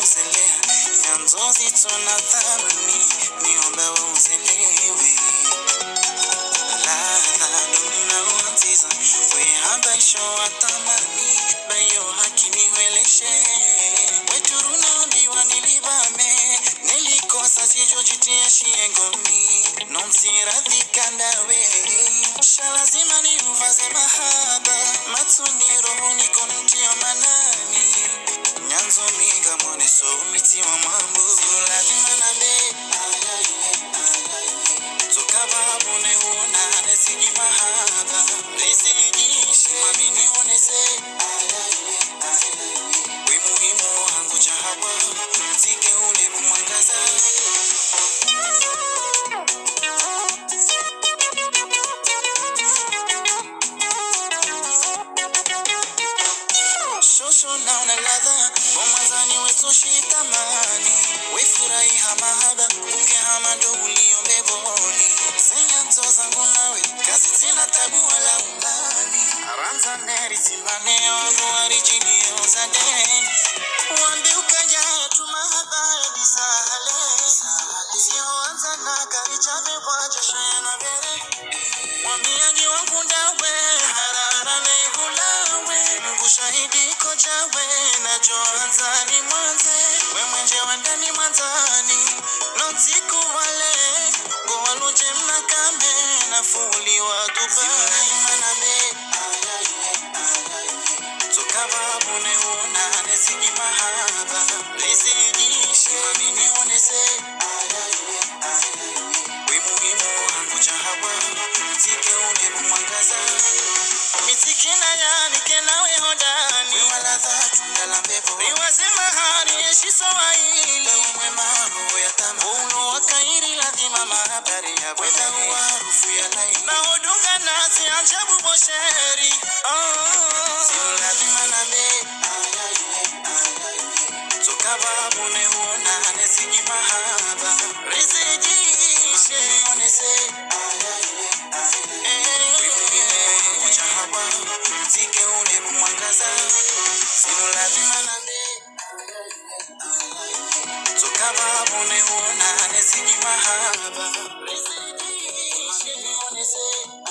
uzelea nyanzozi tunathamini niombe uzelewe ladha dunia uanziza wehabasho watamani bayo hakini weleshe weturuna biwa nilibame nilikosa sijojitia shiengoni nomsiradhi kandawe shalazima ni uvaze mahaba matuni rohoni konutio manani nyanzo minga mwone so miti wa mambo lazima na be tukaba une uona nesiji mahaba nisijishi mamini unese we muhimu wangu chahawa zike ule mwangaza shosho naona ladha bomazani wetu shikamani wefurai hamahaba ukehama ndo uliombe boni senya ntoza ngunawe kasi tina tabu wala ungani aranza neri simane wangu warijini ozadeni wambi ukaja tumahaba edisahale siyo anza na karichave waja shena vere wamiaji wangu ndawe harara lehulawe mungu shahidi kojawe na joanzani mwanze we mwenje wandani mwanzani nontiku wale goaluje mnakambe na fuli wa dubai manabe tukaba une una nesiji mahaba nisijishi mamini unese we muhimu hangu chahawa zike ule mwangaza mitikina yani kenawe hodani wala dhatu ndalambepo riwazima hari yeshiso waili umwemaru ya tama uno wakairi lazima mahabari ya weda uwarufu ya laili na hodunga nasi anjabu bosheri sio lazima na be tukaba mune huona nesiji mahaba rizijishe onese zike ule mwangaza sino lazima nande tukaba mune huona nesiji mahaba rizijishe onese